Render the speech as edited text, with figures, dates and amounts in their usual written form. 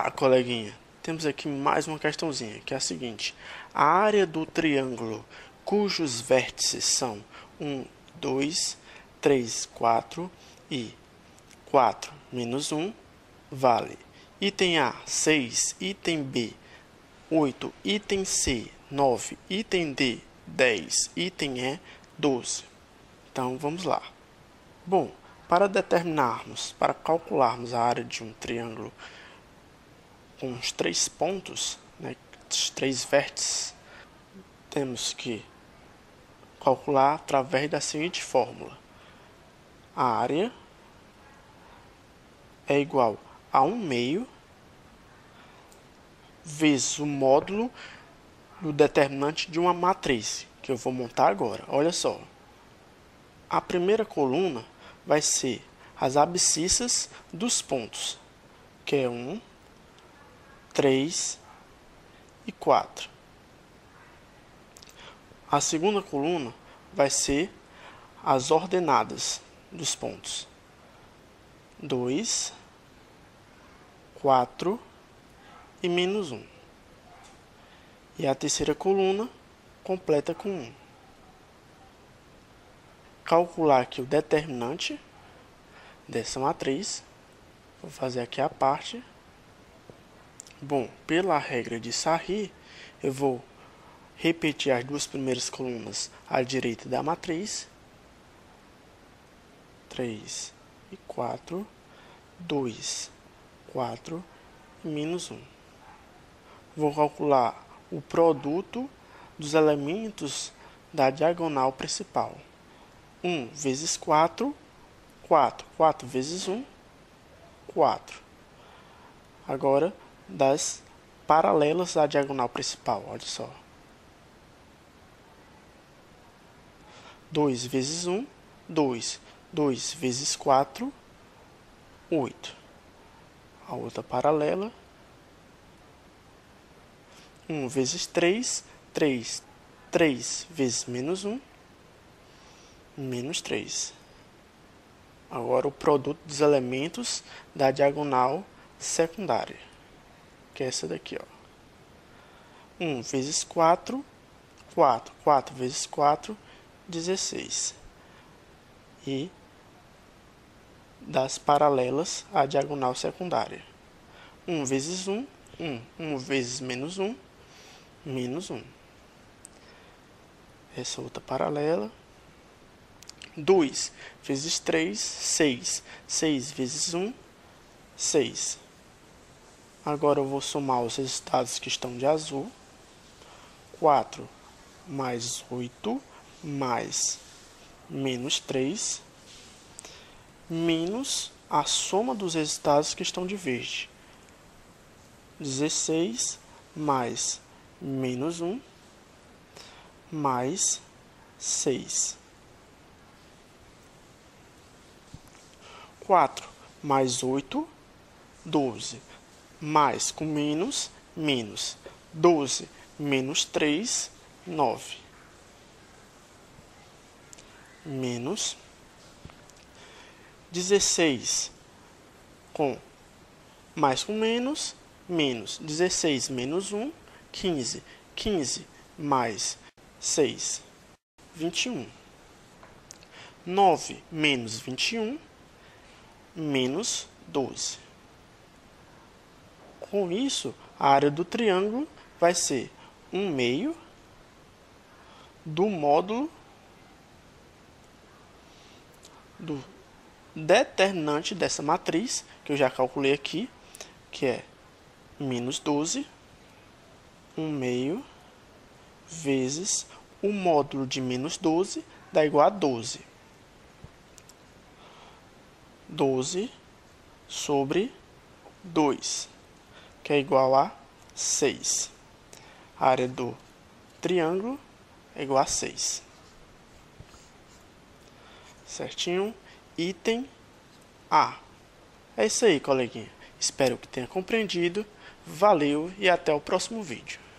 Olá, coleguinha! Temos aqui mais uma questãozinha, que é a seguinte. A área do triângulo cujos vértices são 1, 2, 3, 4 e 4 menos 1 vale item A, 6, item B, 8, item C, 9, item D, 10, item E, 12. Então, vamos lá. Bom, para calcularmos a área de um triângulo com os 3 pontos, né, os 3 vértices, temos que calcular através da seguinte fórmula. A área é igual a 1 meio vezes o módulo do determinante de uma matriz, que eu vou montar agora. Olha só. A primeira coluna vai ser as abscissas dos pontos, que é 1, 3 e 4. A segunda coluna vai ser as ordenadas dos pontos, 2, 4 e menos 1. E a terceira coluna completa com 1. Calcular aqui o determinante dessa matriz. Vou fazer aqui a parte. Bom, pela regra de Sarri, eu vou repetir as duas primeiras colunas à direita da matriz. 3 e 4, 2, 4 e menos 1. Vou calcular o produto dos elementos da diagonal principal. 1 vezes 4, 4. 4 vezes 1, 4. Agora, das paralelas à diagonal principal, olha só. 2 vezes 1, 2. 2 vezes 4, 8. A outra paralela. 1 vezes 3, 3. 3 vezes menos 1, menos 3. Agora o produto dos elementos da diagonal secundária, que é essa daqui, ó. 1 vezes 4, 4. 4 vezes 4, 16. E das paralelas à diagonal secundária. 1 vezes 1, 1. 1 vezes menos 1, menos 1. Essa outra paralela. 2 vezes 3, 6. 6 vezes 1, 6. Agora eu vou somar os resultados que estão de azul. 4 mais 8 mais menos 3, menos a soma dos resultados que estão de verde. 16 mais menos 1 mais 6. 4 mais 8, 12. Mais com menos, menos. 12 menos 3, 9. Menos 16 com mais com menos, menos 16 menos 1, 15. 15 mais 6, 21. 9 menos 21, menos 12. Com isso, a área do triângulo vai ser 1 meio do módulo do determinante dessa matriz, que eu já calculei aqui, que é menos 12, 1 meio, vezes o módulo de menos 12, dá igual a 12. 12 sobre 2, que é igual a 6. A área do triângulo é igual a 6. Certinho? Item A. É isso aí, coleguinha. Espero que tenha compreendido. Valeu e até o próximo vídeo.